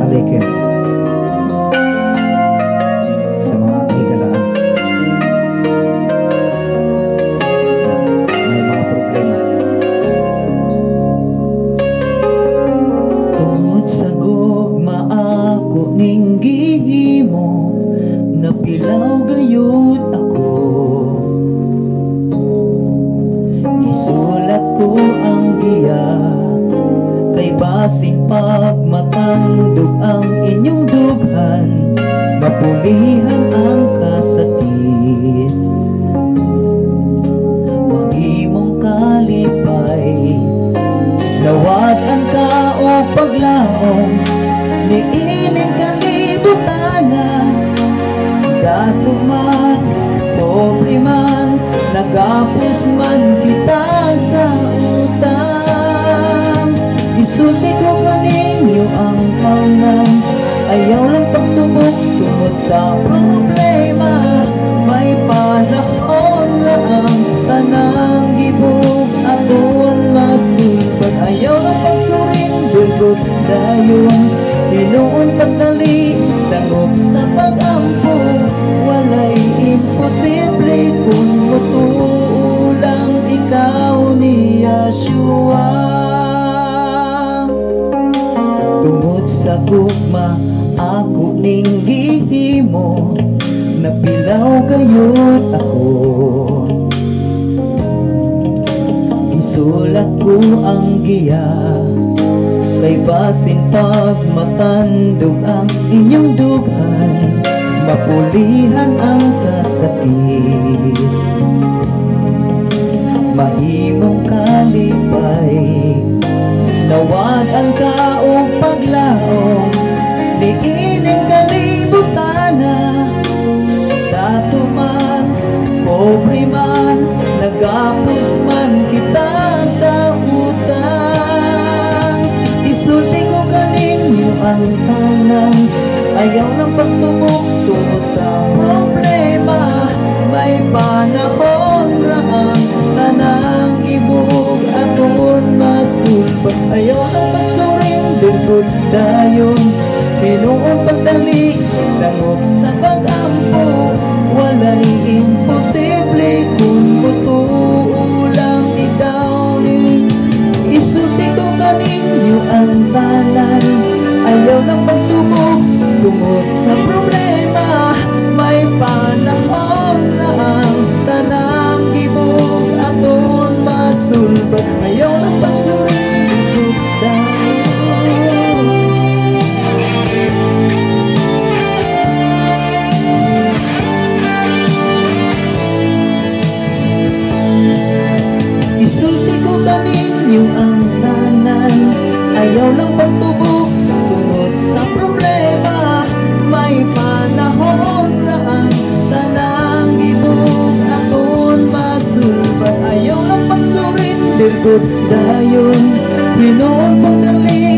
balikin sa mga hikalaan. May mga problema. Tungod sa gugma ako ning gihimo, napilaw gayud ako. Isulat ko ang giya, kay basin pagmatandog ang inyong dughan, mapulihan ang kasakit. Huwag imong kalipay, nawagan ka o paglaong, ni ining kalibutana. Dato man, pobre man, nagapos man kita sa utang. Isulti ko kaninyo ang tanan, ayaw lang pagtubok tungod sa problema. May panahon na ang tanang gibog aton masipag. Ayaw lang pagsurin, dugot dayon, tinuon pagdali, dangop sa pag-ampo. Walay imposible kung mutulang ikaw ni Yeshua. Tungod sa gugma ako ning gihimo, napilaw gayud ako. Isulat ko ang giya, kay basin pagmatandog ang inyong dughan, mapulihan ang kasakit. Mahimong kalipay, nawagan ka o paglaong, ni ining kalibutana. Dato man, pobre man, nagapos man kita sa utang. Isulti ko kaninyo ang tanan, ayaw ng pagtubok tungod sa problema. May panahon ra ang tanang ibog aton masulpag. Ayaw ng pagsuring, dugod dayon, tinuon pagdali, dangop sa pag-ampo. Walay imposible kung mutulang ikaw ni. Isulti ko kaninyo ang tanan, ayaw ng pagtubok tungod sa problema. May panahon na ang tanang gibog aton masulbag. Ayaw ng pagsuring, dayon. Isulti ko kaninyo ang tanan, ayaw lang pagtubok tungod sa problema. May panahon na ang tanang ibog aton masulbag. Ayaw lang pagsurin, dirgot dayon, pinoon pagdali,